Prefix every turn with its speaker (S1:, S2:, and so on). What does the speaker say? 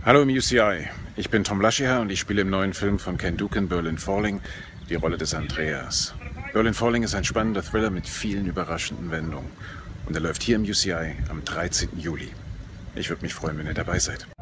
S1: Hallo im UCI, ich bin Tom Laschiher und ich spiele im neuen Film von Ken Duke in Berlin Falling die Rolle des Andreas. Berlin Falling ist ein spannender Thriller mit vielen überraschenden Wendungen und er läuft hier im UCI am 13. Juli. Ich würde mich freuen, wenn ihr dabei seid.